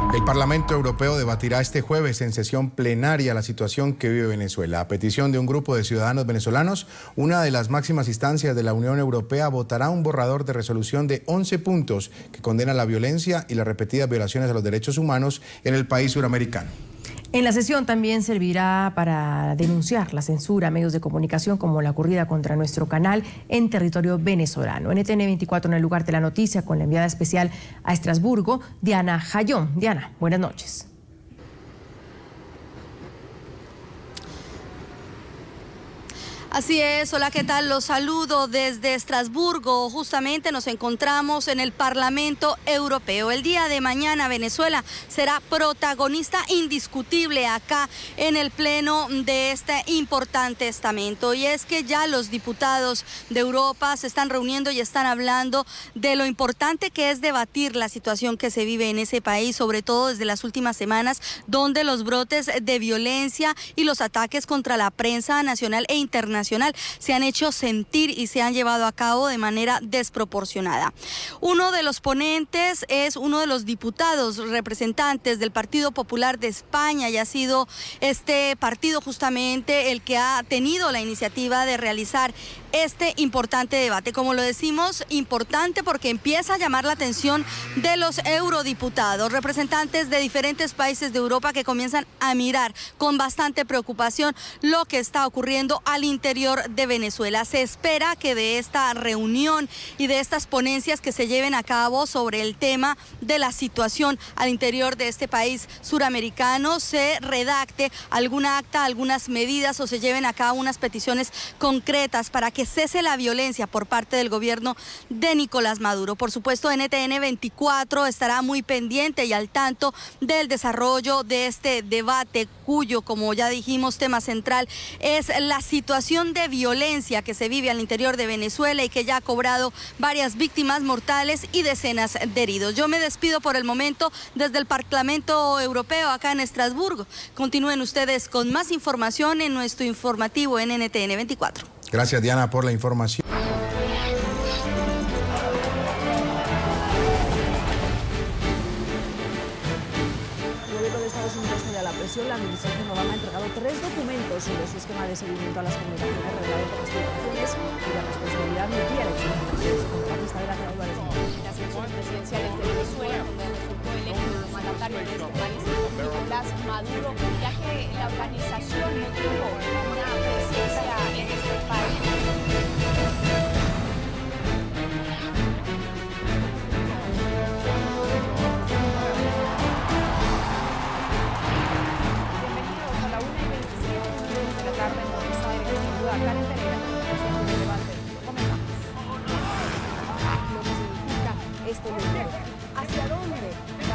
El Parlamento Europeo debatirá este jueves en sesión plenaria la situación que vive Venezuela. A petición de un grupo de ciudadanos venezolanos, una de las máximas instancias de la Unión Europea votará un borrador de resolución de 11 puntos que condena la violencia y las repetidas violaciones a los derechos humanos en el país suramericano. En la sesión también servirá para denunciar la censura a medios de comunicación como la ocurrida contra nuestro canal en territorio venezolano. NTN 24 en el lugar de la noticia con la enviada especial a Estrasburgo, Diana Jayón. Diana, buenas noches. Así es, hola, ¿qué tal? Los saludo desde Estrasburgo. Justamente nos encontramos en el Parlamento Europeo. El día de mañana Venezuela será protagonista indiscutible acá en el pleno de este importante estamento. Y es que ya los diputados de Europa se están reuniendo y están hablando de lo importante que es debatir la situación que se vive en ese país, sobre todo desde las últimas semanas, donde los brotes de violencia y los ataques contra la prensa nacional e internacional se han hecho sentir y se han llevado a cabo de manera desproporcionada. Uno de los ponentes es uno de los diputados representantes del Partido Popular de España y ha sido este partido justamente el que ha tenido la iniciativa de realizar este importante debate. Como lo decimos, importante porque empieza a llamar la atención de los eurodiputados, representantes de diferentes países de Europa que comienzan a mirar con bastante preocupación lo que está ocurriendo al interior de Venezuela. Se espera que de esta reunión y de estas ponencias que se lleven a cabo sobre el tema de la situación al interior de este país suramericano se redacte alguna acta, algunas medidas o se lleven a cabo unas peticiones concretas para que cese la violencia por parte del gobierno de Nicolás Maduro. Por supuesto, NTN 24 estará muy pendiente y al tanto del desarrollo de este debate cuyo, como ya dijimos, tema central es la situación de violencia que se vive al interior de Venezuela y que ya ha cobrado varias víctimas mortales y decenas de heridos. Yo me despido por el momento desde el Parlamento Europeo acá en Estrasburgo. Continúen ustedes con más información en nuestro informativo en NTN 24. Gracias, Diana, por la información. La administración Obama ha entregado 3 documentos sobre su esquema de seguimiento a las comunicaciones revelado por las filtraciones y la responsabilidad metida el contratista de la Álvarez. Las elecciones presidenciales de Venezuela, donde resultó electo el mandatario de este país, Nicolás Maduro, ya que la organización no tuvo una presencia en este país. Karen Pereira, el debate. Comenzamos. Lo que significa este lugar. ¿Hacia dónde